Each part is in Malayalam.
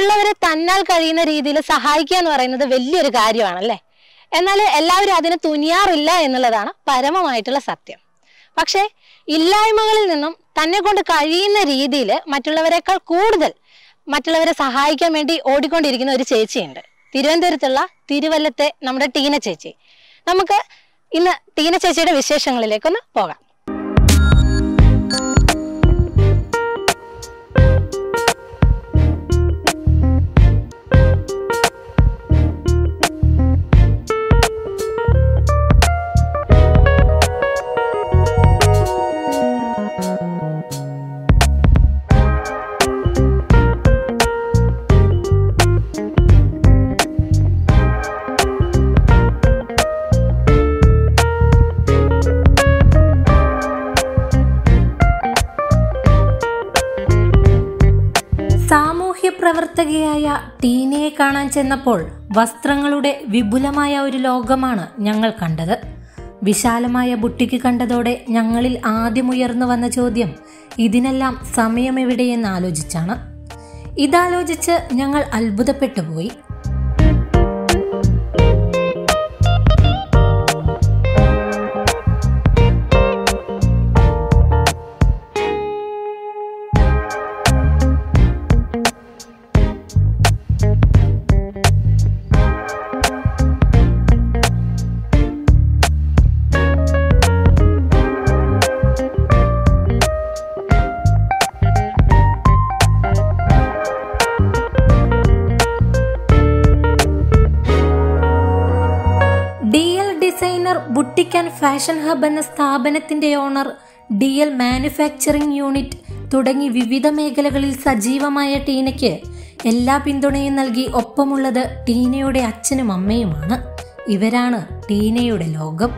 മറ്റുള്ളവരെ തന്നാൽ കഴിയുന്ന രീതിയിൽ സഹായിക്കുക എന്ന് പറയുന്നത് വലിയൊരു കാര്യമാണല്ലേ. എന്നാൽ എല്ലാവരും അതിന് തുനിയാറില്ല എന്നുള്ളതാണ് പരമമായിട്ടുള്ള സത്യം. പക്ഷെ ഇല്ലായ്മകളിൽ നിന്നും തന്നെ കൊണ്ട് കഴിയുന്ന രീതിയിൽ മറ്റുള്ളവരെക്കാൾ കൂടുതൽ മറ്റുള്ളവരെ സഹായിക്കാൻ വേണ്ടി ഓടിക്കൊണ്ടിരിക്കുന്ന ഒരു ചേച്ചിയുണ്ട്. തിരുവനന്തപുരത്തുള്ള തിരുവല്ലത്തെ നമ്മുടെ ടീന ചേച്ചി. നമുക്ക് ഇന്ന് ടീന ചേച്ചിയുടെ വിശേഷങ്ങളിലേക്കൊന്ന് പോകാം. പ്രവർത്തകയായ ടീനയെ കാണാൻ ചെന്നപ്പോൾ വസ്ത്രങ്ങളുടെ വിപുലമായ ഒരു ലോകമാണ് ഞങ്ങൾ കണ്ടത്. വിശാലമായ ബുട്ടിക്ക് കണ്ടതോടെ ഞങ്ങളിൽ ആദ്യം ഉയർന്നു വന്ന ചോദ്യം ഇതിനെല്ലാം സമയമെവിടെയെന്ന് ആലോചിച്ചാണ്. ഇതാലോചിച്ച് ഞങ്ങൾ അത്ഭുതപ്പെട്ടുപോയി. ബുട്ടിക് ആൻഡ് ഫാഷൻ ഹബ് എന്ന സ്ഥാപനത്തിന്റെ ഓണർ, DL മാനുഫാക്ചറിംഗ് യൂണിറ്റ് തുടങ്ങി വിവിധ മേഖലകളിൽ സജീവമായ ടീനയ്ക്ക് എല്ലാ പിന്തുണയും നൽകി ഒപ്പമുള്ളത് ടീനയുടെ അച്ഛനും അമ്മയുമാണ്. ഇവരാണ് ടീനയുടെ ലോകം.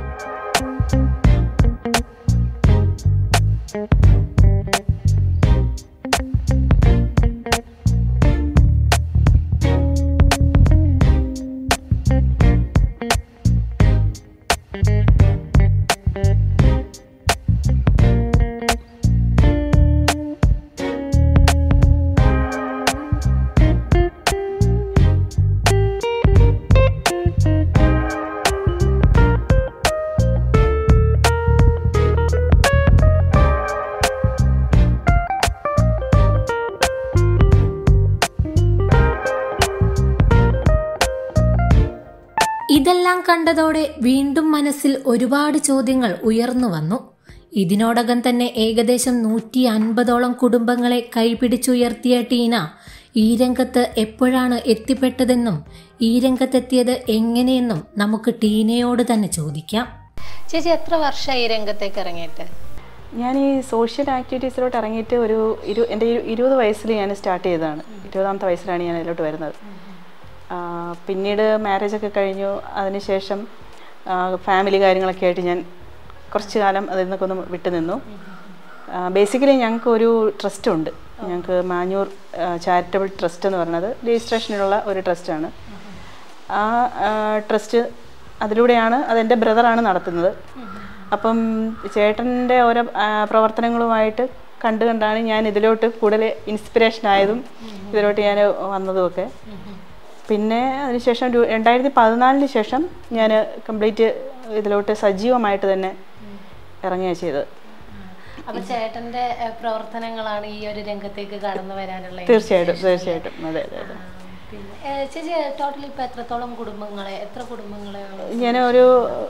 ഇതെല്ലാം കണ്ടതോടെ വീണ്ടും മനസ്സിൽ ഒരുപാട് ചോദ്യങ്ങൾ ഉയർന്നു വന്നു. ഇതിനോടകം തന്നെ ഏകദേശം 150ഓളം കുടുംബങ്ങളെ കൈപിടിച്ചുയർത്തിയ ടീന ഈ രംഗത്ത് എപ്പോഴാണ് എത്തിപ്പെട്ടതെന്നും ഈ രംഗത്തെത്തിയത് എങ്ങനെയെന്നും നമുക്ക് ടീനയോട് തന്നെ ചോദിക്കാം. ചേച്ചി, എത്ര വർഷമായി ഈ രംഗത്തേക്ക് ഇറങ്ങിയിട്ട്? ഞാൻ ഈ സോഷ്യൽ ആക്ടിവിറ്റീസിലോട്ട് ഇറങ്ങിയിട്ട് എൻ്റെ 20 വയസ്സിൽ ഞാൻ സ്റ്റാർട്ട് ചെയ്തതാണ്. 20ാമത്തെ വയസ്സിലാണ് ഞാൻ അതിലോട്ട് വരുന്നത്. പിന്നീട് മാരേജൊക്കെ കഴിഞ്ഞു. അതിനുശേഷം ഫാമിലി കാര്യങ്ങളൊക്കെ ആയിട്ട് ഞാൻ കുറച്ച് കാലം അതിൽ നിന്നൊക്കെ ഒന്ന് വിട്ടു നിന്നു. ബേസിക്കലി ഞങ്ങൾക്ക് ഒരു ട്രസ്റ്റ് ഉണ്ട്. ഞങ്ങൾക്ക് മാഞ്ഞൂർ ചാരിറ്റബിൾ ട്രസ്റ്റ് എന്ന് പറയുന്നത് രജിസ്ട്രേഷനുള്ള ഒരു ട്രസ്റ്റാണ്. ആ ട്രസ്റ്റ് അതിലൂടെയാണ്, അതെൻ്റെ ബ്രദറാണ് നടത്തുന്നത്. അപ്പം ചേട്ടൻ്റെ ഓരോ പ്രവർത്തനങ്ങളുമായിട്ട് കണ്ടാണ് ഞാൻ ഇതിലോട്ട് കൂടുതൽ ഇൻസ്പിറേഷൻ ആയതും ഇതിലോട്ട് ഞാൻ വന്നതുമൊക്കെ. പിന്നെ അതിനുശേഷം 2014 ശേഷം ഞാൻ കംപ്ലീറ്റ് ഇതിലോട്ട് സജീവമായിട്ട് തന്നെ ഇറങ്ങുകയാണ് ചെയ്തത്. അപ്പോൾ ചേട്ടൻ്റെ പ്രവർത്തനങ്ങളാണ് ഈ ഒരു രംഗത്തേക്ക് കടന്നു വരാനുള്ള? തീർച്ചയായിട്ടും. അതെ. പിന്നെ ചേച്ചി, ടോട്ടലി ഇപ്പോൾ എത്ര കുടുംബങ്ങളെ? ഞാൻ ഒരു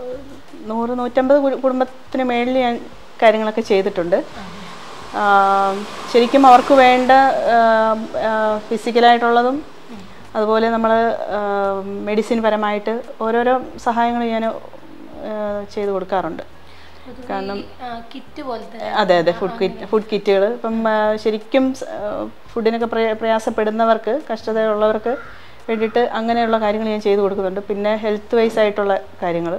100-150 കുടുംബത്തിന് മേളിൽ ഞാൻ കാര്യങ്ങളൊക്കെ ചെയ്തിട്ടുണ്ട്. ശരിക്കും അവർക്ക് വേണ്ട ഫിസിക്കലായിട്ടുള്ളതും അതുപോലെ നമ്മൾ മെഡിസിൻ പരമായിട്ട് ഓരോരോ സഹായങ്ങൾ ഞാൻ ചെയ്തു കൊടുക്കാറുണ്ട്. കാരണം അതെ ഫുഡ് കിറ്റുകൾ ഇപ്പം ശരിക്കും ഫുഡിനൊക്കെ പ്രയാസപ്പെടുന്നവർക്ക്, കഷ്ടതയുള്ളവർക്ക് വേണ്ടിയിട്ട് അങ്ങനെയുള്ള കാര്യങ്ങൾ ഞാൻ ചെയ്തു കൊടുക്കുന്നുണ്ട്. പിന്നെ ഹെൽത്ത് വൈസ് ആയിട്ടുള്ള കാര്യങ്ങൾ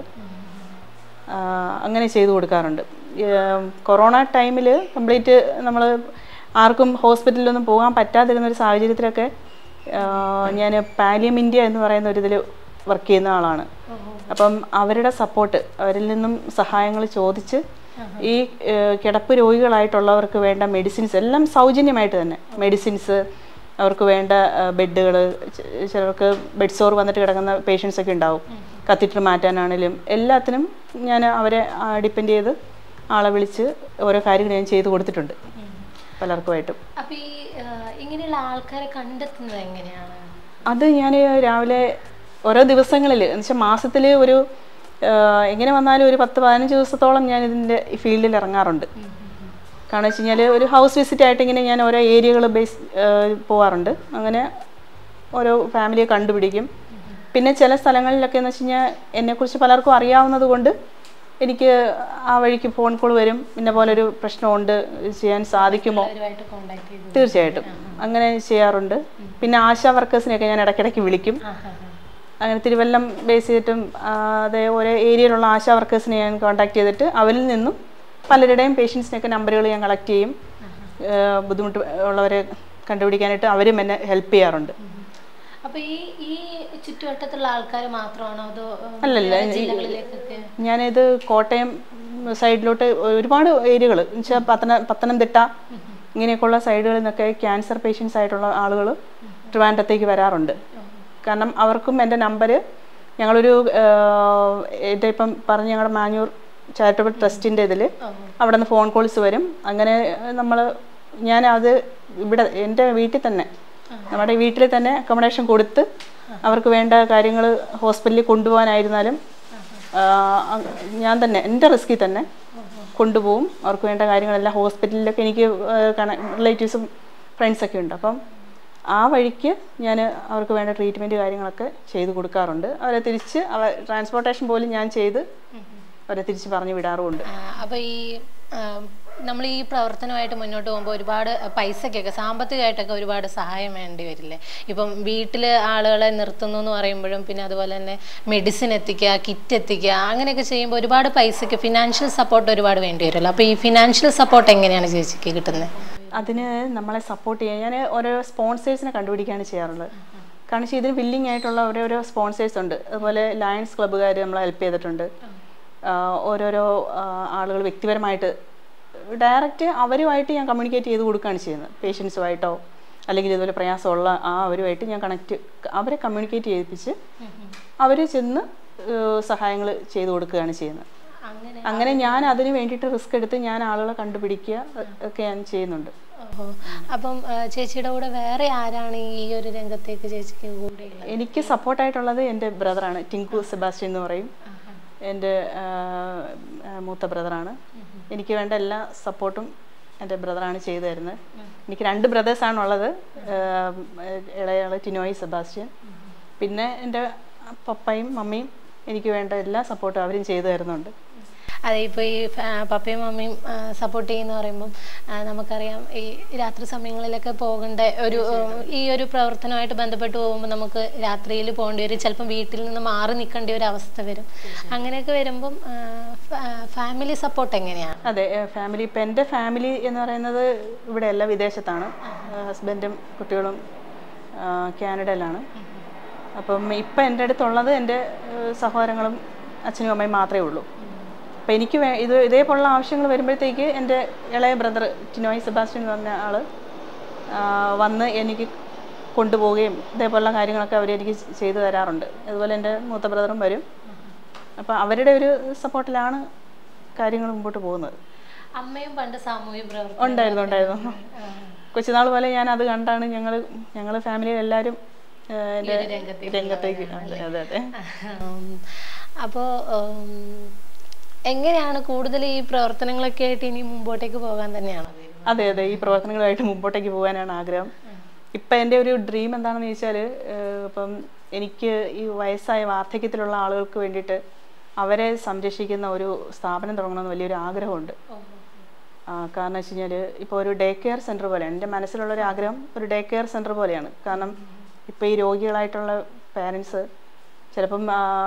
അങ്ങനെ ചെയ്തു കൊടുക്കാറുണ്ട്. കൊറോണ ടൈമിൽ കംപ്ലീറ്റ് നമ്മൾ ആർക്കും ഹോസ്പിറ്റലിലൊന്നും പോകാൻ പറ്റാതിരുന്നൊരു സാഹചര്യത്തിലൊക്കെ ഞാൻ പാലിയം ഇന്ത്യ എന്ന് പറയുന്ന ഒരിതിൽ വർക്ക് ചെയ്യുന്ന ആളാണ്. അപ്പം അവരുടെ സപ്പോർട്ട്, അവരിൽ നിന്നും സഹായങ്ങൾ ചോദിച്ച് ഈ കിടപ്പ് രോഗികളായിട്ടുള്ളവർക്ക് വേണ്ട മെഡിസിൻസ് എല്ലാം സൗജന്യമായിട്ട് തന്നെ, മെഡിസിൻസ് അവർക്ക് വേണ്ട ബെഡുകൾ, ചിലർക്ക് ബെഡ് സോർ വന്നിട്ട് കിടക്കുന്ന പേഷ്യൻസൊക്കെ ഉണ്ടാവും, കത്തീറ്റർ മാറ്റാനാണെങ്കിലും എല്ലാത്തിനും ഞാൻ അവരെ ഡിപ്പെൻഡ് ചെയ്ത് ആളെ വിളിച്ച് ഓരോ കാര്യങ്ങൾ ഞാൻ ചെയ്ത് കൊടുത്തിട്ടുണ്ട് പലർക്കുമായിട്ടും. അപ്പോൾ ഈ ഇങ്ങനെയുള്ള ആൾക്കാരെ കണ്ടെത്തുന്നത് എങ്ങനെയാണ്? അത് ഞാൻ രാവിലെ ഓരോ ദിവസങ്ങളിൽ എന്ന് വെച്ചാൽ മാസത്തിൽ ഒരു എങ്ങനെ വന്നാലും ഒരു 10-15 ദിവസത്തോളം ഞാൻ ഇതിൻ്റെ ഫീൽഡിൽ ഇറങ്ങാറുണ്ട്. കാരണം വെച്ച് കഴിഞ്ഞാൽ ഒരു ഹൗസ് വിസിറ്റ് ആയിട്ട് ഇങ്ങനെ ഞാൻ ഓരോ ഏരിയകൾ പോകാറുണ്ട്. അങ്ങനെ ഓരോ ഫാമിലിയെ കണ്ടുപിടിക്കും. പിന്നെ ചില സ്ഥലങ്ങളിലൊക്കെ എന്ന് വെച്ച് കഴിഞ്ഞാൽ എന്നെക്കുറിച്ച് പലർക്കും അറിയാവുന്നത് കൊണ്ട് എനിക്ക് ആ വഴിക്ക് ഫോൺ കോൾ വരും, ഇന്ന പോലെ ഒരു പ്രശ്നമുണ്ട്, ചെയ്യാൻ സാധിക്കുമോ? തീർച്ചയായിട്ടും അങ്ങനെ ചെയ്യാറുണ്ട്. പിന്നെ ആശാ വർക്കേഴ്സിനെയൊക്കെ ഞാൻ ഇടയ്ക്കിടയ്ക്ക് വിളിക്കും. അങ്ങനെ തിരുവല്ലം ബേസ് ചെയ്തിട്ടും അതേ ഓരോ ഏരിയയിലുള്ള ആശാ വർക്കേഴ്സിനെ ഞാൻ കോൺടാക്ട് ചെയ്തിട്ട് അവരിൽ നിന്നും പലരുടെയും പേഷ്യൻസിനെയൊക്കെ നമ്പറുകൾ ഞാൻ കളക്ട് ചെയ്യും. ബുദ്ധിമുട്ട് ഉള്ളവരെ കണ്ടുപിടിക്കാനായിട്ട് അവരും എന്നെ ഹെൽപ്പ് ചെയ്യാറുണ്ട്. അപ്പോൾ ഈ ചുറ്റുവട്ടത്തുള്ള ആൾക്കാർ മാത്രമാണോ അതോ അല്ലല്ല, ഞാനിത് കോട്ടയം സൈഡിലോട്ട് ഒരുപാട് ഏരിയകൾ എന്ന് വെച്ചാൽ പത്തനംതിട്ട ഇങ്ങനെയൊക്കെയുള്ള സൈഡുകളിൽ നിന്നൊക്കെ ക്യാൻസർ പേഷ്യൻസ് ആയിട്ടുള്ള ആളുകൾ ട്രിവാൻഡ്രത്തേക്ക് വരാറുണ്ട്. കാരണം അവർക്കും എൻ്റെ നമ്പർ ഞങ്ങളൊരു എൻ്റെ ഇപ്പം പറഞ്ഞ് ഞങ്ങളുടെ മാഞ്ഞൂർ ചാരിറ്റബിൾ ട്രസ്റ്റിൻ്റെ ഇതിൽ അവിടെ നിന്ന് ഫോൺ കോൾസ് വരും. അങ്ങനെ ഞാനത് ഇവിടെ എൻ്റെ വീട്ടിൽ തന്നെ നമ്മുടെ വീട്ടിൽ തന്നെ അക്കോമഡേഷൻ കൊടുത്ത് അവർക്ക് വേണ്ട കാര്യങ്ങൾ ഹോസ്പിറ്റലിൽ കൊണ്ടുപോകാനായിരുന്നാലും ഞാൻ തന്നെ എൻ്റെ റിസ്കിൽ തന്നെ കൊണ്ടുപോകും. അവർക്ക് വേണ്ട കാര്യങ്ങളെല്ലാം ഹോസ്പിറ്റലിലൊക്കെ എനിക്ക് റിലേറ്റീവ്സും ഫ്രണ്ട്സൊക്കെ ഉണ്ട്. അപ്പം ആ വഴിക്ക് ഞാൻ അവർക്ക് വേണ്ട ട്രീറ്റ്മെൻറ്റ് കാര്യങ്ങളൊക്കെ ചെയ്ത് കൊടുക്കാറുണ്ട്. അവരെ തിരിച്ച് ട്രാൻസ്പോർട്ടേഷൻ പോലും ഞാൻ ചെയ്ത് അവരെ തിരിച്ച് പറഞ്ഞു വിടാറുമുണ്ട്. അപ്പോൾ ഈ നമ്മൾ ഈ പ്രവർത്തനമായിട്ട് മുന്നോട്ട് പോകുമ്പോൾ ഒരുപാട് പൈസയ്ക്കൊക്കെ സാമ്പത്തികമായിട്ടൊക്കെ ഒരുപാട് സഹായം വേണ്ടി വരില്ലേ? ഇപ്പം വീട്ടിൽ ആളുകളെ നിർത്തുന്നു എന്ന് പറയുമ്പോഴും പിന്നെ അതുപോലെ തന്നെ മെഡിസിൻ എത്തിക്കുക, കിറ്റ് എത്തിക്കുക, അങ്ങനെയൊക്കെ ചെയ്യുമ്പോൾ ഒരുപാട് പൈസയ്ക്ക് ഫിനാൻഷ്യൽ സപ്പോർട്ട് ഒരുപാട് വേണ്ടി വരുമല്ലോ. അപ്പോൾ ഈ ഫിനാൻഷ്യൽ സപ്പോർട്ട് എങ്ങനെയാണ് ചേച്ചിക്ക് കിട്ടുന്നത്? അതിന് നമ്മളെ സപ്പോർട്ട് ചെയ്യാൻ ഞാൻ ഓരോ സ്പോൺസേഴ്സിനെ കണ്ടുപിടിക്കുകയാണ് ചെയ്യാറുള്ളത്. കാരണം വെച്ചാൽ ഇതിന് വില്ലിംഗ് ആയിട്ടുള്ള ഓരോരോ സ്പോൺസേഴ്സ് ഉണ്ട്. അതുപോലെ ലയൺസ് ക്ലബ്ബുകാർ നമ്മളെ ഹെൽപ്പ് ചെയ്തിട്ടുണ്ട്. ഓരോരോ ആളുകൾ വ്യക്തിപരമായിട്ട് ഡയറക്റ്റ് അവരുമായിട്ട് ഞാൻ കമ്മ്യൂണിക്കേറ്റ് ചെയ്ത് കൊടുക്കുകയാണ് ചെയ്യുന്നത്. പേഷ്യൻസുമായിട്ടോ അല്ലെങ്കിൽ ഇതുപോലെ പ്രയാസമുള്ള അവരുമായിട്ട് ഞാൻ അവരെ കമ്മ്യൂണിക്കേറ്റ് ചെയ്യിപ്പിച്ച് അവർ ചെന്ന് സഹായങ്ങൾ ചെയ്തു കൊടുക്കുകയാണ് ചെയ്യുന്നത്. അങ്ങനെ ഞാൻ അതിന് വേണ്ടിയിട്ട് റിസ്ക് എടുത്ത് ഞാൻ ആളുകളെ കണ്ടുപിടിക്കുക ഒക്കെ ഞാൻ ചെയ്യുന്നുണ്ട്. അപ്പം ചേച്ചിയുടെ കൂടെ വേറെ ആരാണ് ഈ ഒരു രംഗത്തേക്ക് ചേച്ചിക്ക് കൂടെ? എനിക്ക് സപ്പോർട്ടായിട്ടുള്ളത് എൻ്റെ ബ്രദറാണ്, ടിങ്കു സെബാസ്റ്റ്യൻ എന്ന് പറയും. എൻ്റെ മൂത്ത ബ്രദറാണ്. എനിക്ക് വേണ്ട എല്ലാ സപ്പോർട്ടും എൻ്റെ ബ്രദറാണ് ചെയ്തു തരുന്നത്. എനിക്ക് 2 ബ്രദേഴ്സാണുള്ളത്. ഇളയാൾ ടിനോയ് സെബാസ്റ്റ്യൻ, പിന്നെ എൻ്റെ പപ്പയും മമ്മിയും എനിക്ക് വേണ്ട എല്ലാ സപ്പോർട്ടും അവരും ചെയ്തു തരുന്നുണ്ട്. അതെ, ഇപ്പോൾ ഈ പപ്പയും മമ്മിയും സപ്പോർട്ട് ചെയ്യുന്ന പറയുമ്പം നമുക്കറിയാം ഈ രാത്രി സമയങ്ങളിലൊക്കെ പോകേണ്ട ഈ ഒരു പ്രവർത്തനമായിട്ട് ബന്ധപ്പെട്ട് പോകുമ്പോൾ നമുക്ക് രാത്രിയിൽ പോകേണ്ടി വരും, ചിലപ്പം വീട്ടിൽ നിന്ന് മാറി നിൽക്കേണ്ട ഒരു അവസ്ഥ വരും. അങ്ങനെയൊക്കെ വരുമ്പം ഫാമിലി സപ്പോർട്ട് എങ്ങനെയാണ്? അതെ, ഫാമിലി ഇപ്പം എൻ്റെ ഫാമിലി എന്ന് പറയുന്നത് ഇവിടെ അല്ല, വിദേശത്താണ്. ഹസ്ബൻഡും കുട്ടികളും കാനഡയിലാണ്. അപ്പം ഇപ്പം എൻ്റെ അടുത്തുള്ളത് എൻ്റെ സഹോദരങ്ങളും അച്ഛനും അമ്മയും മാത്രമേ ഉള്ളൂ. അപ്പം എനിക്ക് ഇതേപോലുള്ള ആവശ്യങ്ങൾ വരുമ്പോഴത്തേക്ക് എൻ്റെ ഇളയ ബ്രദർ ടിനോയ് സെബാസ്റ്റ്യൻ എന്ന് പറഞ്ഞ ആൾ വന്ന് എനിക്ക് കൊണ്ടുപോവുകയും ഇതേപോലുള്ള കാര്യങ്ങളൊക്കെ അവരെനിക്ക് ചെയ്തു തരാറുണ്ട്. അതുപോലെ എൻ്റെ മൂത്ത ബ്രദറും വരും. അപ്പോൾ അവരുടെ ഒരു സപ്പോർട്ടിലാണ് കാര്യങ്ങൾ മുമ്പോട്ട് പോകുന്നത്. അമ്മയും പണ്ട് സാമൂഹ്യ പ്രവർത്തനം ഉണ്ടായിരുന്നു. കൊച്ചുനാൾ പോലെ ഞാൻ അത് കണ്ടാണ് ഞങ്ങൾ ഫാമിലിയിൽ എല്ലാവരും എൻ്റെ രംഗത്തേക്ക്. അതെ അതെ. അപ്പോൾ എങ്ങനെയാണ് കൂടുതൽ ഈ പ്രവർത്തനങ്ങളൊക്കെ ആയിട്ട് ഇനി മുമ്പോട്ടേക്ക് പോകാൻ തന്നെയാണ്? അതെ അതെ, ഈ പ്രവർത്തനങ്ങളായിട്ട് മുമ്പോട്ടേക്ക് പോകാനാണ് ആഗ്രഹം. ഇപ്പം എൻ്റെ ഒരു ഡ്രീം എന്താണെന്ന് ചോദിച്ചാൽ, ഇപ്പം എനിക്ക് ഈ വയസ്സായ വാർദ്ധക്യത്തിലുള്ള ആളുകൾക്ക് വേണ്ടിയിട്ട് അവരെ സംരക്ഷിക്കുന്ന ഒരു സ്ഥാപനം തുടങ്ങണമെന്ന് വലിയൊരു ആഗ്രഹമുണ്ട്. കാരണം വെച്ച് കഴിഞ്ഞാൽ ഇപ്പോൾ ഒരു ഡേ കെയർ സെൻറ്റർ പോലെയാണ് എൻ്റെ മനസ്സിലുള്ളൊരു ആഗ്രഹം. ഒരു ഡേ കെയർ സെൻറ്റർ പോലെയാണ്. കാരണം ഇപ്പോൾ ഈ രോഗികളായിട്ടുള്ള പാരൻസ് ചിലപ്പം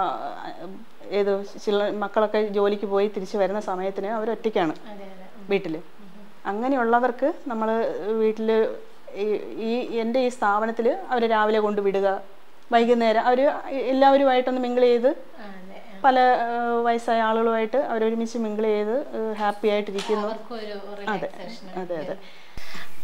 മക്കളൊക്കെ ജോലിക്ക് പോയി തിരിച്ച് വരുന്ന സമയത്തിന് അവരൊറ്റയ്ക്കാണ് വീട്ടിൽ. അങ്ങനെയുള്ളവർക്ക് നമ്മൾ വീട്ടിൽ എൻ്റെ ഈ സ്ഥാപനത്തിൽ അവർ രാവിലെ കൊണ്ട് വിടുക, വൈകുന്നേരം അവർ എല്ലാവരുമായിട്ടൊന്ന് മിങ്കിൾ ചെയ്ത് പല വയസ്സായ ആളുകളുമായിട്ട് അവരൊരുമിച്ച് മിങ്കിൾ ചെയ്ത് ഹാപ്പി ആയിട്ടിരിക്കുന്നു. അതെ അതെ അതെ.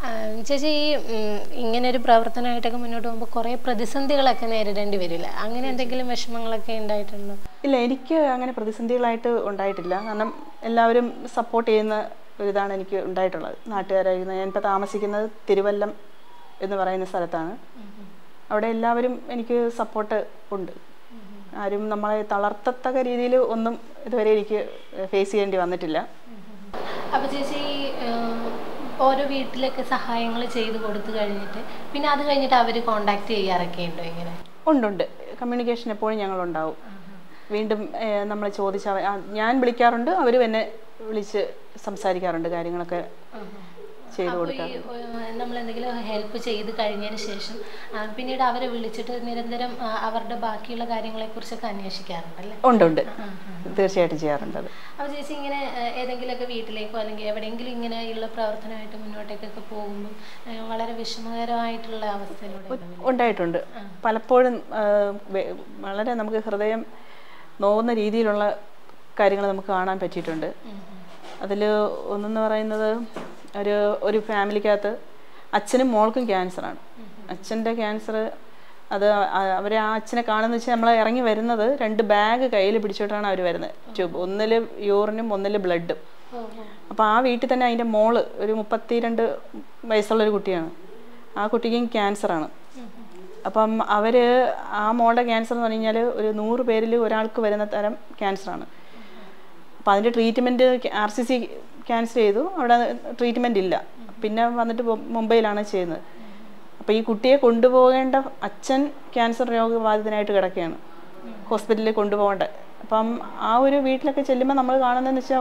ചേച്ചി ഈ ഇങ്ങനെ ഒരു പ്രവർത്തനമായിട്ടൊക്കെ മുന്നോട്ട് പോകുമ്പോൾ കുറേ പ്രതിസന്ധികളൊക്കെ നേരിടേണ്ടി വരില്ല, അങ്ങനെ എന്തെങ്കിലും വിഷമങ്ങളൊക്കെ ഉണ്ടായിട്ടുണ്ടോ? ഇല്ല, എനിക്ക് അങ്ങനെ പ്രതിസന്ധികളായിട്ട് ഉണ്ടായിട്ടില്ല. കാരണം എല്ലാവരും സപ്പോർട്ട് ചെയ്യുന്ന ഒരിതാണ് എനിക്ക് ഉണ്ടായിട്ടുള്ളത്. നാട്ടുകാരായിരുന്നു. ഞാനിപ്പോൾ താമസിക്കുന്നത് തിരുവല്ലം എന്ന് പറയുന്ന സ്ഥലത്താണ്. അവിടെ എല്ലാവരും എനിക്ക് സപ്പോർട്ട് ഉണ്ട്. ആരും നമ്മളെ തളർത്തത്തക്ക രീതിയിൽ ഒന്നും ഇതുവരെ എനിക്ക് ഫേസ് ചെയ്യേണ്ടി വന്നിട്ടില്ല. അപ്പോൾ ചേച്ചി ഓരോ വീട്ടിലൊക്കെ സഹായങ്ങൾ ചെയ്ത് കൊടുത്തു കഴിഞ്ഞിട്ട് പിന്നെ അത് കഴിഞ്ഞിട്ട് അവർ കോണ്ടാക്ട് ചെയ്യാറൊക്കെ ഉണ്ടോ? ഇങ്ങനെ ഉണ്ട്. കമ്മ്യൂണിക്കേഷൻ എപ്പോഴും ഞങ്ങളുണ്ടാവും. വീണ്ടും നമ്മൾ ചോദിച്ച ഞാൻ വിളിക്കാറുണ്ട്, അവരും എന്നെ വിളിച്ച് സംസാരിക്കാറുണ്ട്, കാര്യങ്ങളൊക്കെ ചെയ്തു കൊടുക്കാം. നമ്മൾ എന്തെങ്കിലും ഹെൽപ്പ് ചെയ്ത് കഴിഞ്ഞതിന് ശേഷം പിന്നീട് അവരെ വിളിച്ചിട്ട് നിരന്തരം അവരുടെ ബാക്കിയുള്ള കാര്യങ്ങളെക്കുറിച്ചൊക്കെ അന്വേഷിക്കാറുണ്ടല്ലേ? ഉണ്ട്, തീർച്ചയായിട്ടും ചെയ്യാറുണ്ട്. അപ്പോൾ ചേച്ചി ഇങ്ങനെ ഏതെങ്കിലുമൊക്കെ വീട്ടിലേക്കോ അല്ലെങ്കിൽ എവിടെയെങ്കിലും ഇങ്ങനെയുള്ള പ്രവർത്തനമായിട്ട് മുന്നോട്ടേക്കൊക്കെ പോകുമ്പോൾ വളരെ വിഷമകരമായിട്ടുള്ള അവസ്ഥയിലൂടെ ഉണ്ടായിട്ടുണ്ട്. പലപ്പോഴും വളരെ നമുക്ക് ഹൃദയം നോവുന്ന രീതിയിലുള്ള കാര്യങ്ങൾ നമുക്ക് കാണാൻ പറ്റിയിട്ടുണ്ട്. അതിൽ ഒന്നെന്ന് പറയുന്നത് ഒരു ഫാമിലിക്കകത്ത് അച്ഛനും മോൾക്കും ക്യാൻസറാണ്. അച്ഛൻ്റെ ക്യാൻസർ അത് അവരെ ആ അച്ഛനെ കാണുന്ന വെച്ചാൽ നമ്മൾ ഇറങ്ങി വരുന്നത് 2 ബാഗ് കയ്യിൽ പിടിച്ചിട്ടാണ് അവർ വരുന്നത്. ട്യൂബ്, ഒന്നിൽ യൂറിനും ഒന്നിൽ ബ്ലഡും. അപ്പോൾ ആ വീട്ടിൽ തന്നെ അതിൻ്റെ മോള് ഒരു 32 വയസ്സുള്ളൊരു കുട്ടിയാണ്. ആ കുട്ടിക്കും ക്യാൻസറാണ്. അപ്പം അവർ ആ മോളുടെ ക്യാൻസർ എന്ന് പറഞ്ഞു കഴിഞ്ഞാൽ ഒരു 100 പേരിൽ ഒരാൾക്ക് വരുന്ന തരം ക്യാൻസറാണ്. അപ്പോൾ അതിൻ്റെ ട്രീറ്റ്മെൻറ്റ് RCC ക്യാൻസൽ ചെയ്തു, അവിടെ ട്രീറ്റ്മെൻറ്റ് ഇല്ല. പിന്നെ വന്നിട്ട് മുംബൈയിലാണ് ചെയ്യുന്നത്. അപ്പോൾ ഈ കുട്ടിയെ കൊണ്ടുപോകേണ്ട അച്ഛൻ ക്യാൻസർ രോഗബാധിതനായിട്ട് കിടക്കുകയാണ്, ഹോസ്പിറ്റലിൽ കൊണ്ടുപോകേണ്ട. അപ്പം ആ ഒരു വീട്ടിലൊക്കെ ചെല്ലുമ്പോൾ നമ്മൾ കാണുന്നതെന്ന് വെച്ചാൽ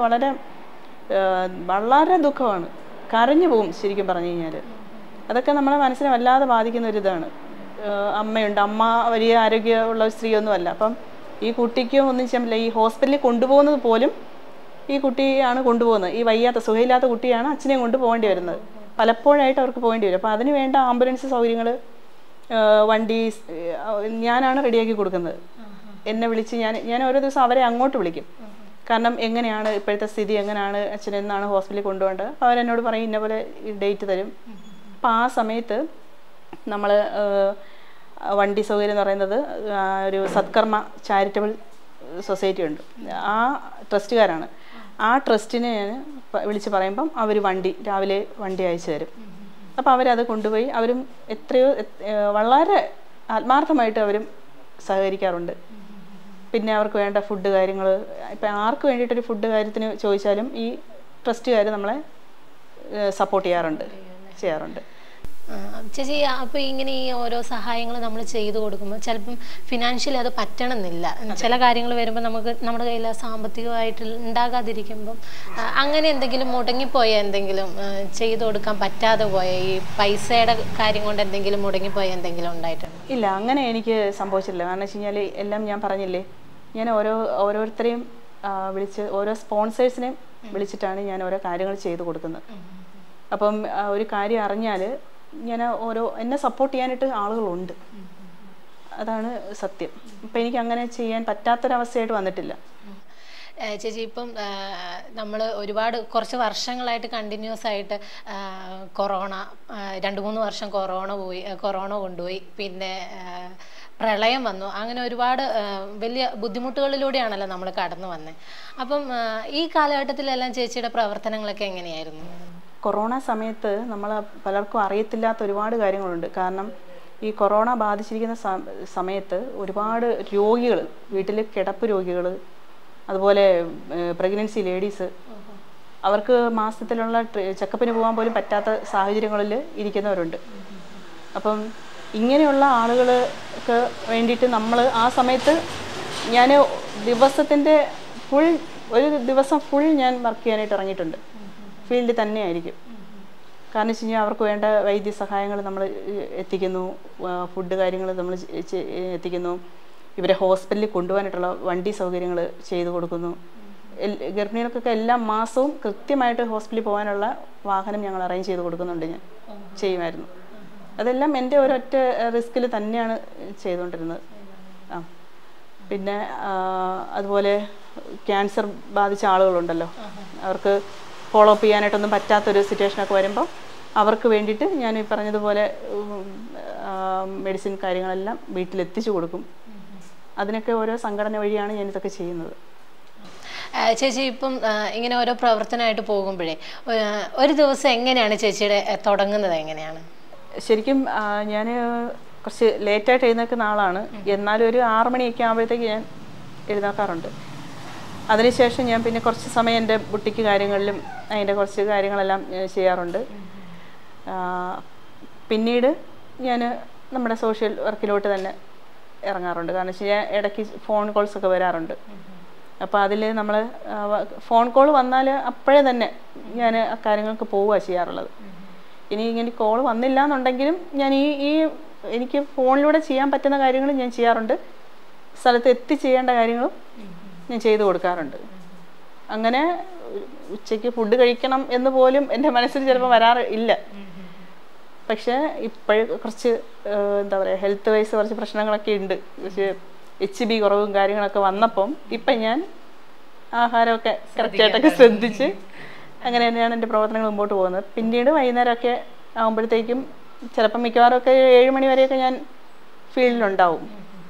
വളരെ ദുഃഖമാണ്, കരഞ്ഞു പോകും ശരിക്കും പറഞ്ഞു കഴിഞ്ഞാൽ. അതൊക്കെ നമ്മളെ മനസ്സിനെ വല്ലാതെ ബാധിക്കുന്ന ഒരിതാണ്. അമ്മയുണ്ട്, അമ്മ വലിയ ആരോഗ്യമുള്ള ഒരു സ്ത്രീയൊന്നുമല്ല. അപ്പം ഈ കുട്ടിക്ക് ഒന്നും ചെയ്യാൻ പറ്റില്ല. ഈ ഹോസ്പിറ്റലിൽ കൊണ്ടുപോകുന്നത് പോലും ഈ കുട്ടിയാണ് കൊണ്ടുപോകുന്നത്. ഈ വയ്യാത്ത സുഖമില്ലാത്ത കുട്ടിയാണ് അച്ഛനെയും കൊണ്ട് പോകേണ്ടി വരുന്നത്. പലപ്പോഴായിട്ട് അവർക്ക് പോകേണ്ടി വരും. അപ്പോൾ അതിന് വേണ്ട ആംബുലൻസ് സൗകര്യങ്ങൾ, വണ്ടി ഞാനാണ് റെഡിയാക്കി കൊടുക്കുന്നത്. എന്നെ വിളിച്ച് ഞാൻ ഓരോ ദിവസം അവരെ അങ്ങോട്ട് വിളിക്കും. കാരണം എങ്ങനെയാണ് ഇപ്പോഴത്തെ സ്ഥിതി, എങ്ങനെയാണ് അച്ഛനെന്നാണ് ഹോസ്പിറ്റലിൽ കൊണ്ടുപോകേണ്ടത്. അപ്പോൾ അവരെന്നോട് പറയും ഇന്ന പോലെ ഡേറ്റ് തരും. അപ്പോൾ ആ സമയത്ത് നമ്മൾ വണ്ടി സൗകര്യം എന്ന് പറയുന്നത് ഒരു സത്കർമ്മ ചാരിറ്റബിൾ സൊസൈറ്റി ഉണ്ട്, ആ ട്രസ്റ്റുകാരാണ്. ആ ട്രസ്റ്റിനെ ഞാൻ വിളിച്ച് പറയുമ്പം അവർ രാവിലെ വണ്ടി അയച്ചു തരും. അപ്പോൾ അവരത് കൊണ്ടുപോയി അവരും വളരെ ആത്മാർത്ഥമായിട്ട് അവരും സഹകരിക്കാറുണ്ട്. പിന്നെ അവർക്ക് വേണ്ട ഫുഡ് കാര്യങ്ങൾ, ഇപ്പം ആർക്ക് വേണ്ടിയിട്ടൊരു ഫുഡ് കാര്യത്തിന് ചോദിച്ചാലും ഈ ട്രസ്റ്റുകാർ നമ്മളെ സപ്പോർട്ട് ചെയ്യാറുണ്ട്. ചേച്ചി, അപ്പോൾ ഇങ്ങനെ ഈ ഓരോ സഹായങ്ങൾ നമ്മൾ ചെയ്തു കൊടുക്കുമ്പോൾ ചിലപ്പം ഫിനാൻഷ്യലി അത് പറ്റണമെന്നില്ല. ചില കാര്യങ്ങൾ വരുമ്പോൾ നമ്മുടെ കയ്യിൽ സാമ്പത്തികമായിട്ട് ഉണ്ടാകാതിരിക്കുമ്പം അങ്ങനെ എന്തെങ്കിലും മുടങ്ങിപ്പോയ എന്തെങ്കിലും ചെയ്തു കൊടുക്കാൻ പറ്റാതെ പോയ ഈ പൈസയുടെ കാര്യം കൊണ്ട് എന്തെങ്കിലും മുടങ്ങിപ്പോയ എന്തെങ്കിലും ഉണ്ടായിട്ടുണ്ട്? ഇല്ല, അങ്ങനെ എനിക്ക് സംഭവിച്ചിട്ടില്ല. കാരണം വെച്ച് കഴിഞ്ഞാൽ എല്ലാം ഞാൻ പറഞ്ഞില്ലേ, ഞാൻ ഓരോരുത്തരെയും വിളിച്ച് ഓരോ സ്പോൺസേഴ്സിനെയും വിളിച്ചിട്ടാണ് ഞാൻ ഓരോ കാര്യങ്ങൾ ചെയ്തു കൊടുക്കുന്നത്. അപ്പം ഒരു കാര്യം അറിഞ്ഞാൽ എന്നെ സപ്പോർട്ട് ചെയ്യാനായിട്ട് ആളുകളുണ്ട്, അതാണ് സത്യം. ഇപ്പം എനിക്ക് അങ്ങനെ ചെയ്യാൻ പറ്റാത്തൊരവസ്ഥയായിട്ട് വന്നിട്ടില്ല. ചേച്ചി, ഇപ്പം നമ്മൾ കുറച്ച് വർഷങ്ങളായിട്ട് കണ്ടിന്യൂസ് ആയിട്ട് കൊറോണ 2-3 വർഷം കൊറോണ കൊണ്ടുപോയി, പിന്നെ പ്രളയം വന്നു. അങ്ങനെ ഒരുപാട് വലിയ ബുദ്ധിമുട്ടുകളിലൂടെയാണല്ലോ നമ്മൾ കടന്നു വന്നത്. അപ്പം ഈ കാലഘട്ടത്തിലെല്ലാം ചേച്ചിയുടെ പ്രവർത്തനങ്ങളൊക്കെ എങ്ങനെയായിരുന്നു? കൊറോണ സമയത്ത് നമ്മൾ പലർക്കും അറിയത്തില്ലാത്ത ഒരുപാട് കാര്യങ്ങളുണ്ട്. കാരണം ഈ കൊറോണ ബാധിച്ചിരിക്കുന്ന സമയത്ത് ഒരുപാട് രോഗികൾ, വീട്ടിൽ കിടപ്പ് രോഗികൾ, അതുപോലെ പ്രഗ്നൻസി ലേഡീസ്, അവർക്ക് മാസത്തിലുള്ള ചെക്കപ്പിന് പോകാൻ പോലും പറ്റാത്ത സാഹചര്യങ്ങളിൽ ഇരിക്കുന്നവരുണ്ട്. അപ്പം ഇങ്ങനെയുള്ള ആളുകൾക്ക് വേണ്ടിയിട്ട് നമ്മൾ ആ സമയത്ത് ഞാൻ ഒരു ദിവസം ഫുൾ ഞാൻ വർക്ക് ചെയ്യാനായിട്ട് ഇറങ്ങിയിട്ടുണ്ട്. ഫീൽഡിൽ തന്നെയായിരിക്കും. കാരണം വെച്ച് കഴിഞ്ഞാൽ അവർക്ക് വേണ്ട വൈദ്യസഹായങ്ങൾ നമ്മൾ എത്തിക്കുന്നു, ഫുഡ് കാര്യങ്ങൾ നമ്മൾ എത്തിക്കുന്നു, ഇവരെ ഹോസ്പിറ്റലിൽ കൊണ്ടുപോകാനായിട്ടുള്ള വണ്ടി സൗകര്യങ്ങൾ ചെയ്തു കൊടുക്കുന്നു. ഗർഭിണികൾക്കൊക്കെ എല്ലാ മാസവും കൃത്യമായിട്ട് ഹോസ്പിറ്റലിൽ പോകാനുള്ള വാഹനം ഞങ്ങൾ അറേഞ്ച് ചെയ്ത് കൊടുക്കുന്നുണ്ട്. ഞാൻ ചെയ്യുമായിരുന്നു. അതെല്ലാം എൻ്റെ ഒരൊറ്റ റിസ്കിൽ തന്നെയാണ് ചെയ്തുകൊണ്ടിരുന്നത്. പിന്നെ അതുപോലെ ക്യാൻസർ ബാധിച്ച ആളുകളുണ്ടല്ലോ, അവർക്ക് ഫോളോ അപ്പ് ചെയ്യാനായിട്ടൊന്നും പറ്റാത്തൊരു സിറ്റുവേഷനൊക്കെ വരുമ്പോൾ അവർക്ക് വേണ്ടിയിട്ട് ഞാൻ ഈ പറഞ്ഞതുപോലെ മെഡിസിൻ കാര്യങ്ങളെല്ലാം വീട്ടിലെത്തിച്ചു കൊടുക്കും. അതിനൊക്കെ ഓരോ സംഘടന വഴിയാണ് ഞാനിതൊക്കെ ചെയ്യുന്നത്. ചേച്ചി ഇപ്പം ഇങ്ങനെ ഓരോ പ്രവർത്തനമായിട്ട് പോകുമ്പോഴേ ഒരു ദിവസം എങ്ങനെയാണ് ചേച്ചിയുടെ തുടങ്ങുന്നത്? എങ്ങനെയാണ്? ശരിക്കും ഞാൻ കുറച്ച് ലേറ്റായിട്ട് എഴുന്നേൽക്കുന്ന ആളാണ്. എന്നാലും ഒരു 6 മണിയൊക്കെ ആകുമ്പോഴത്തേക്ക് ഞാൻ എഴുന്നേൽക്കാറുണ്ട്. അതിനുശേഷം ഞാൻ പിന്നെ കുറച്ച് സമയം എൻ്റെ ബുട്ടിക്ക് കാര്യങ്ങളിലും അതിൻ്റെ കുറച്ച് കാര്യങ്ങളെല്ലാം ചെയ്യാറുണ്ട്. പിന്നീട് ഞാൻ നമ്മുടെ സോഷ്യൽ വർക്കിലോട്ട് തന്നെ ഇറങ്ങാറുണ്ട്. കാരണം വെച്ച് കഴിഞ്ഞാൽ ഇടയ്ക്ക് ഫോൺ കോൾസൊക്കെ വരാറുണ്ട്. അപ്പോൾ അതിൽ നമ്മൾ ഫോൺ കോൾ വന്നാൽ അപ്പോഴേ തന്നെ ഞാൻ ആ കാര്യങ്ങൾക്ക് പോവുക ചെയ്യാറുള്ളത്. ഇനി ഇങ്ങനെ കോൾ വന്നില്ല എന്നുണ്ടെങ്കിലും ഞാൻ ഈ എനിക്ക് ഫോണിലൂടെ ചെയ്യാൻ പറ്റുന്ന കാര്യങ്ങളും ഞാൻ ചെയ്യാറുണ്ട്. സ്ഥലത്ത് ചെയ്യേണ്ട കാര്യങ്ങളും ഞാൻ ചെയ്തു കൊടുക്കാറുണ്ട്. അങ്ങനെ ഉച്ചയ്ക്ക് ഫുഡ് കഴിക്കണം എന്ന് പോലും എൻ്റെ മനസ്സിൽ ചിലപ്പോൾ വരാറ് ഇല്ല. പക്ഷേ ഇപ്പോഴും കുറച്ച് എന്താ പറയുക, ഹെൽത്ത് വൈസ് കുറച്ച് പ്രശ്നങ്ങളൊക്കെ ഉണ്ട്. കുറച്ച് HB കുറവും കാര്യങ്ങളൊക്കെ വന്നപ്പം ഇപ്പം ഞാൻ ആഹാരമൊക്കെ കറക്റ്റായിട്ടൊക്കെ ശ്രദ്ധിച്ച് അങ്ങനെ തന്നെയാണ് എൻ്റെ പ്രവർത്തനങ്ങൾ മുമ്പോട്ട് പോകുന്നത്. പിന്നീട് വൈകുന്നേരമൊക്കെ ആകുമ്പോഴത്തേക്കും ചിലപ്പം മിക്കവാറും ഒക്കെ 7 മണി വരെയൊക്കെ ഞാൻ ഫീൽഡിലുണ്ടാവും.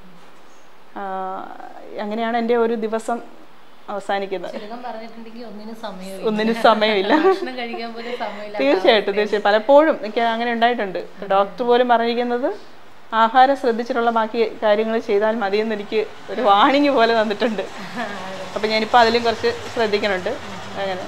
അങ്ങനെയാണ് എൻ്റെ ഒരു ദിവസം അവസാനിക്കുന്നത്. ഒന്നിനും സമയമില്ല. തീർച്ചയായിട്ടും പലപ്പോഴും എനിക്ക് അങ്ങനെ ഉണ്ടായിട്ടുണ്ട്. ഡോക്ടർ പോലും പറഞ്ഞിരിക്കുന്നത് ആഹാരം ശ്രദ്ധിച്ചിട്ടുള്ള ബാക്കി കാര്യങ്ങൾ ചെയ്താൽ മതിയെന്ന് എനിക്ക് ഒരു വാണിംഗ് പോലെ തന്നിട്ടുണ്ട്. അപ്പം ഞാനിപ്പോൾ അതിലും കുറച്ച് ശ്രദ്ധിക്കുന്നുണ്ട്. അങ്ങനെ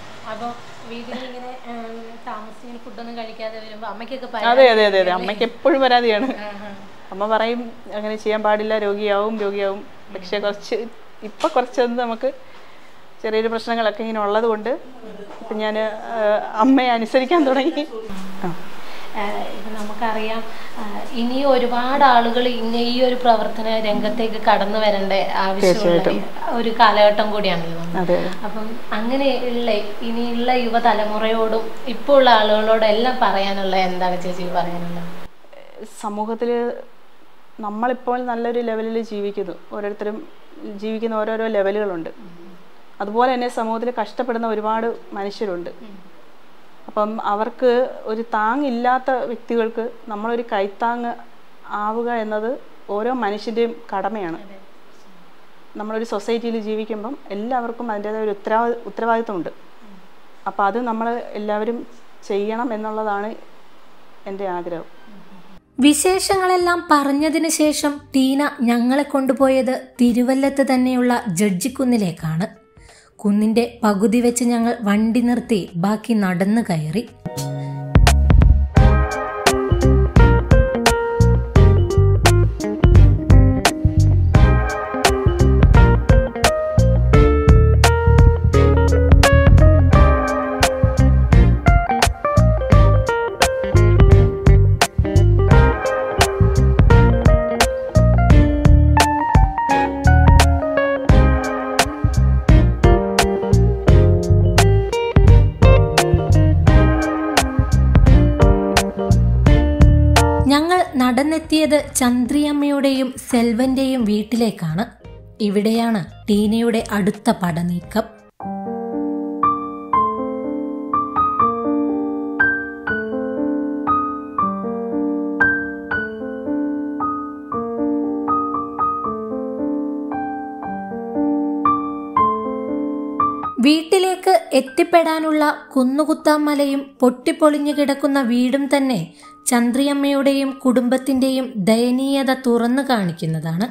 അതെ അതെ അതെ അതെ അമ്മയ്ക്ക് എപ്പോഴും പരാതിയാണ്. അമ്മ പറയും അങ്ങനെ ചെയ്യാൻ പാടില്ല, രോഗിയാവും. പക്ഷെ കുറച്ചൊന്ന് നമുക്ക് ചെറിയൊരു പ്രശ്നങ്ങളൊക്കെ ഇങ്ങനെ ഉള്ളത് കൊണ്ട് ഇപ്പം ഞാൻ അമ്മയെ അനുസരിക്കാൻ തുടങ്ങി. ഇപ്പം നമുക്കറിയാം ഇനി ഒരുപാട് ആളുകൾ ഇനി ഈ ഒരു പ്രവർത്തന രംഗത്തേക്ക് കടന്നു വരേണ്ട ആവശ്യമുള്ള ഒരു കാലഘട്ടം കൂടിയാണല്ലോ. അപ്പം അങ്ങനെയുള്ള ഇനിയുള്ള യുവതലമുറയോടും ഇപ്പോൾ ഉള്ള ആളുകളോടും എല്ലാം പറയാനുള്ള എന്താണ് ചേച്ചി പറയാനുള്ളത്? സമൂഹത്തിൽ നമ്മളിപ്പോൾ നല്ലൊരു ലെവലിൽ ജീവിക്കുന്നു. ഓരോരുത്തരും ജീവിക്കുന്ന ഓരോരോ ലെവലുകളുണ്ട്. അതുപോലെ തന്നെ സമൂഹത്തിൽ കഷ്ടപ്പെടുന്ന ഒരുപാട് മനുഷ്യരുണ്ട്. അപ്പം അവർക്ക് ഒരു താങ്ങില്ലാത്ത വ്യക്തികൾക്ക് നമ്മളൊരു കൈത്താങ്ങ് ആവുക എന്നത് ഓരോ മനുഷ്യൻ്റെയും കടമയാണ്. നമ്മളൊരു സൊസൈറ്റിയിൽ ജീവിക്കുമ്പം എല്ലാവർക്കും അതിൻ്റേതായ ഒരു ഉത്തരവാദിത്വമുണ്ട്. അപ്പം അത് നമ്മൾ എല്ലാവരും ചെയ്യണം എന്നുള്ളതാണ് എൻ്റെ ആഗ്രഹം. വിശേഷങ്ങളെല്ലാം പറഞ്ഞതിന് ശേഷം ടീന ഞങ്ങളെ കൊണ്ടുപോയത് തിരുവല്ലത്ത് തന്നെയുള്ള ജഡ്ജിക്കുന്നിലേക്കാണ്. കുന്നിന്റെ പകുതി വെച്ച് ഞങ്ങൾ വണ്ടി നിർത്തി ബാക്കി നടന്നു കയറി. നടന്നെത്തിയത് ചന്ദ്രിയമ്മയുടെയും സെൽവന്റെയും വീട്ടിലേക്കാണ്. ഇവിടെയാണ് ടീനയുടെ അടുത്ത പടനീക്കം. വീട്ടിലേക്ക് എത്തിപ്പെടാനുള്ള കുന്നുകുത്താമലയും പൊട്ടിപ്പൊളിഞ്ഞു കിടക്കുന്ന വീടും തന്നെ ചന്ദ്രിയമ്മയുടെയും കുടുംബത്തിന്റെയും ദയനീയത തുറന്നു കാണിക്കുന്നതാണ്.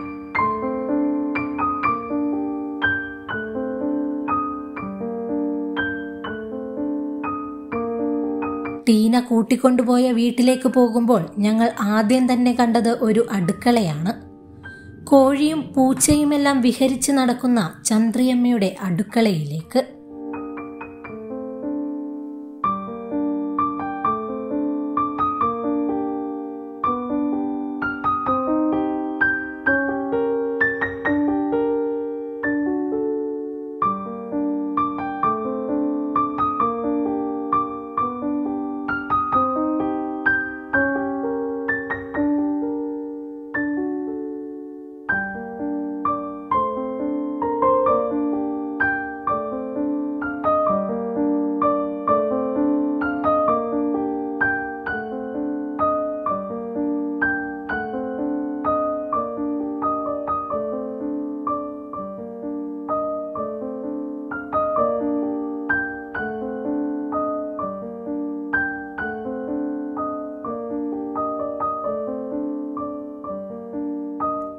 ടീന കൂട്ടിക്കൊണ്ടുപോയ വീട്ടിലേക്ക് പോകുമ്പോൾ ഞങ്ങൾ ആദ്യം തന്നെ കണ്ടത് ഒരു അടുക്കളയാണ്. കോഴിയും പൂച്ചയുമെല്ലാം വിഹരിച്ച് നടക്കുന്ന ചന്ദ്രിയമ്മയുടെ അടുക്കളയിലേക്ക്.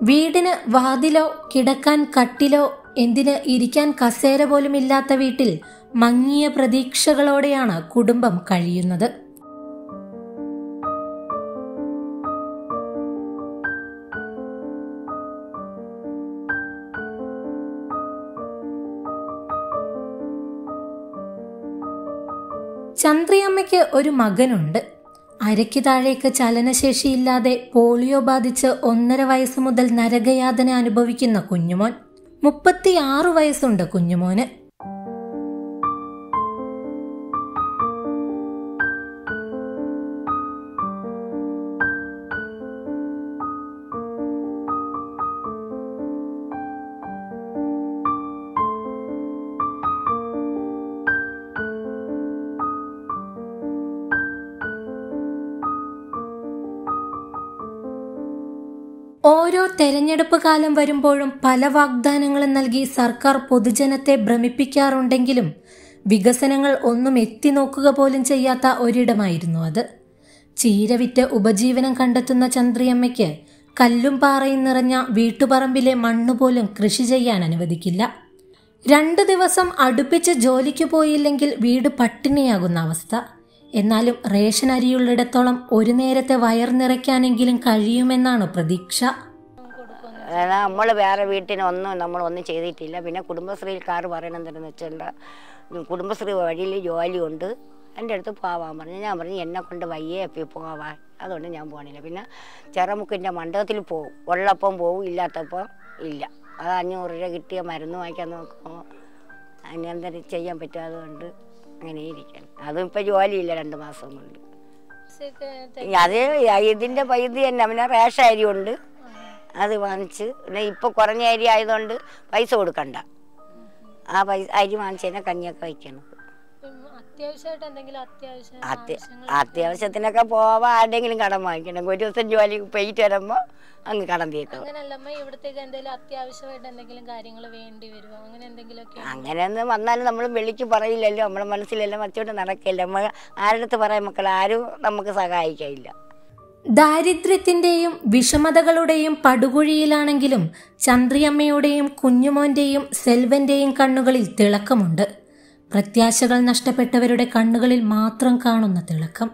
വീടിന് വാതിലോ കിടക്കാൻ കട്ടിലോ എന്തിന് ഇരിക്കാൻ കസേര പോലും ഇല്ലാത്ത വീട്ടിൽ മങ്ങിയ പ്രതീക്ഷകളോടെയാണ് കുടുംബം കഴിയുന്നത്. ചന്ദ്രിയമ്മയ്ക്ക് ഒരു മകനുണ്ട്. അരയ്ക്ക് താഴേക്ക് ചലനശേഷിയില്ലാതെ പോളിയോ ബാധിച്ച് 1.5 വയസ്സ് മുതൽ നരകയാതന അനുഭവിക്കുന്ന കുഞ്ഞുമോൻ. 36 വയസ്സുണ്ട് കുഞ്ഞുമോന്. ഓരോ തെരഞ്ഞെടുപ്പ് കാലം വരുമ്പോഴും പല വാഗ്ദാനങ്ങളും നൽകി സർക്കാർ പൊതുജനത്തെ ഭ്രമിപ്പിക്കാറുണ്ടെങ്കിലും വികസനങ്ങൾ ഒന്നും എത്തി നോക്കുക പോലും ചെയ്യാത്ത ഒരിടമായിരുന്നു അത്. ചീര വിറ്റ് ഉപജീവനം കണ്ടെത്തുന്ന ചന്ദ്രിയമ്മയ്ക്ക് കല്ലും പാറയും നിറഞ്ഞ വീട്ടുപറമ്പിലെ മണ്ണുപോലും കൃഷി ചെയ്യാൻ അനുവദിക്കില്ല. 2 ദിവസം അടുപ്പിച്ച് ജോലിക്ക് പോയില്ലെങ്കിൽ വീട് പട്ടിണിയാകുന്ന അവസ്ഥ. എന്നാലും റേഷൻ അരിയുള്ളിടത്തോളം ഒരു നേരത്തെ വയർ നിറയ്ക്കാനെങ്കിലും കഴിയുമെന്നാണ് പ്രതീക്ഷ. നമ്മൾ വേറെ വീട്ടിനൊന്നും നമ്മളൊന്നും ചെയ്തിട്ടില്ല. പിന്നെ കുടുംബശ്രീക്കാർ പറയണെന്തെന്ന് വെച്ചാൽ കുടുംബശ്രീ വഴിയിൽ ജോലിയുണ്ട്, എൻ്റെ അടുത്ത് പോവാൻ പറഞ്ഞു. ഞാൻ പറഞ്ഞു എന്നെ കൊണ്ട് വയ്യേ എപ്പി പോവാൻ, അതുകൊണ്ട് ഞാൻ പോകണില്ല. പിന്നെ ചെറുമുക്കിൻ്റെ മണ്ഡപത്തിൽ പോവും, ഉള്ളപ്പം പോവും, ഇല്ലാത്തപ്പം ഇല്ല. അത് 500 രൂപ കിട്ടിയ മരുന്ന് വാങ്ങിക്കാൻ നോക്കുമ്പോൾ അതിനെന്തെങ്കിലും ചെയ്യാൻ പറ്റാത്തതുകൊണ്ട് അങ്ങനെ ഇരിക്കണം. അതും ഇപ്പം ജോലിയില്ല 2 മാസം കൊണ്ട്. അത് ഇതിൻ്റെ ഇത് തന്നെ. പിന്നെ റേഷൻ അരി ഉണ്ട്, അത് വാങ്ങിച്ച്. പിന്നെ ഇപ്പോൾ കുറഞ്ഞ അരി ആയതുകൊണ്ട് പൈസ കൊടുക്കണ്ട. ആ അരി വാങ്ങിച്ച് തന്നെ കഞ്ഞിയൊക്കെ വയ്ക്കണം. അത്യാവശ്യത്തിനൊക്കെ പോവാൻ ആരുടെങ്കിലും കടം വാങ്ങിക്കണം. ഒരു ദിവസം ജോലി പോയിട്ട് വരുമ്പോൾ അങ്ങ് കടം തീർക്കും. അങ്ങനെയൊന്നും വന്നാലും നമ്മൾ വെളിക്ക് പറയില്ലല്ലോ, നമ്മളെ മനസ്സിലെല്ലാം വച്ചോണ്ട് നടക്കില്ല. നമ്മൾ ആരുടെ അടുത്ത് പറയാം മക്കൾ, ആരും നമുക്ക് സഹായിക്കില്ല. ദാരിദ്ര്യത്തിന്റെയും വിഷമതകളുടെയും പടുകുഴിയിലാണെങ്കിലും ചന്ദ്രിയമ്മയുടെയും കുഞ്ഞുമോന്റെയും സെൽവന്റെയും കണ്ണുകളിൽ തിളക്കമുണ്ട്. പ്രത്യാശകൾ നഷ്ടപ്പെട്ടവരുടെ കണ്ണുകളിൽ മാത്രം കാണുന്ന തിളക്കം.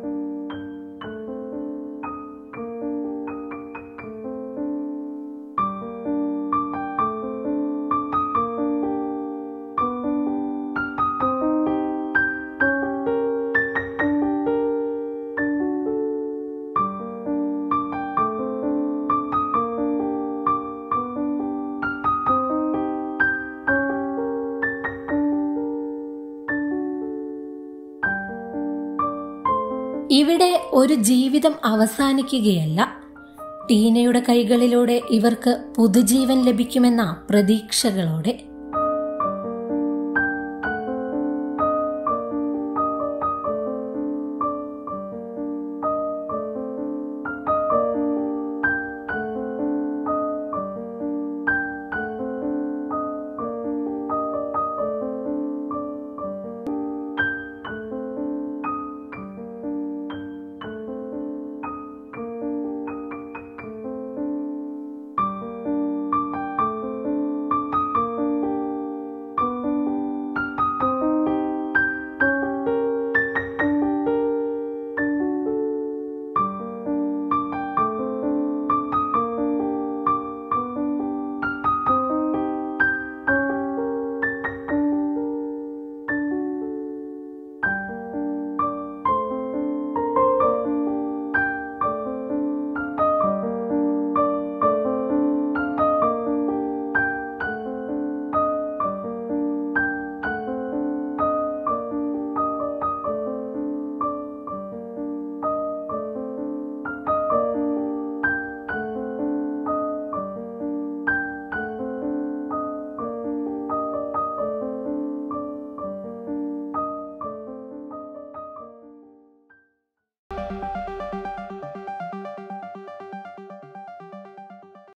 ഇവിടെ ഒരു ജീവിതം അവസാനിക്കുകയല്ല. ടീനയുടെ കൈകളിലൂടെ ഇവർക്ക് പുതുജീവൻ ലഭിക്കുമെന്ന പ്രതീക്ഷകളോടെ.